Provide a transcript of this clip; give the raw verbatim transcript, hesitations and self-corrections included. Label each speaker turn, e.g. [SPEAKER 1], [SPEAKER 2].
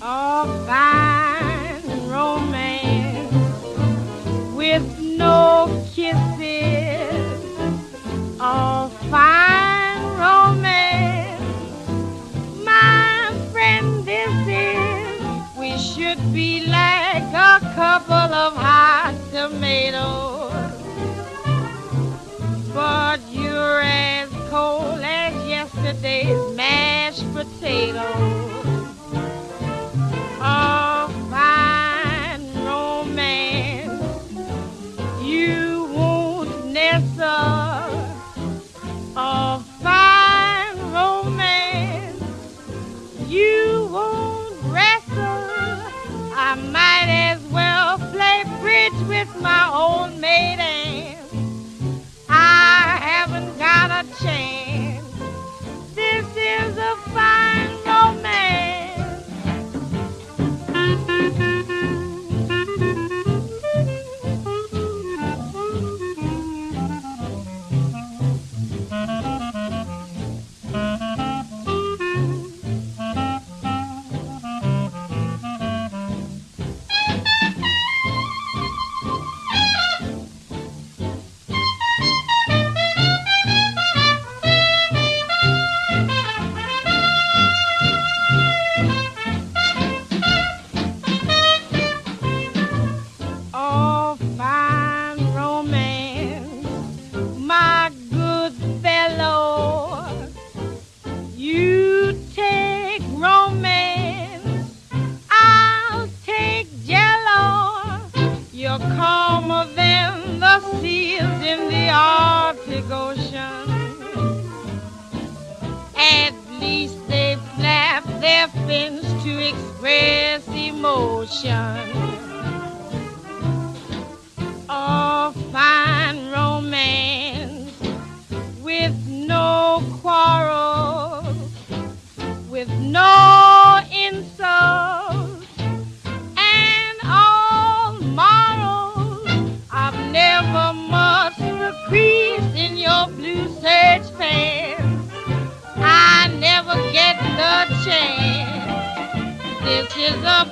[SPEAKER 1] A fine romance with no kisses. A fine romance, my friend, this is. We should be like a couple of hot tomatoes, but you're as cold as yesterday's mashed potatoes. A fine romance you won't nestle. A fine romance you won't wrestle. I might as well play bridge with my old maid aunt. I haven't got a chance. This is a fine romance. Oh, fine romance, my good fellow. You take romance, I'll take jello. You're calmer than the seas in the Arctic Ocean. At least they flap their fins to express emotion. A fine romance with no quarrel, with no insult, and all morals. I've never mustered the crease in your blue serge pants. I never get the chance. This is a